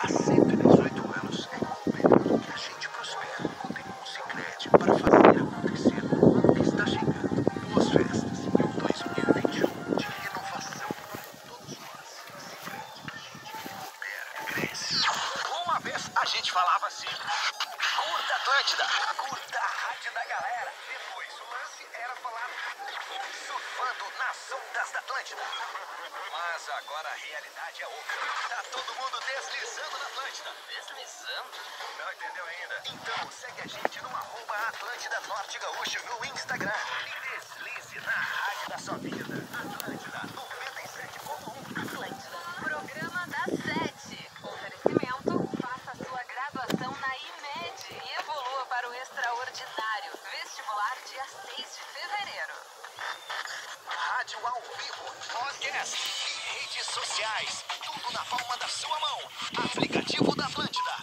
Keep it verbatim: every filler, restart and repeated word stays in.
cento e dezoito anos é com o período que a gente prospera com o Sicredi para fazer acontecer o ano que está chegando. Boas festas e um dois mil e vinte e um de renovação para todos nós. Sicredi, a gente coopera, cresce. Uma vez a gente falava assim: curta Atlântida, curta a rádio da galera. Depois o lance era falar surfando nas ondas da Atlântida. Mas agora a realidade é outra. Tá todo mundo deslizando na Atlântida. Deslizando? Não entendeu ainda? Então segue a gente no arroba Atlântida Norte Gaúcho no Instagram. E deslize na rádio da sua vida. Atlântida noventa e sete ponto um. Atlântida, programa das sete. Oferecimento, faça sua graduação na I M E D e evolua para o extraordinário. Vestibular dia seis de fevereiro. Rádio ao vivo, podcast e redes sociais. Tudo na palma da sua mão. Aplicativo da Atlântida.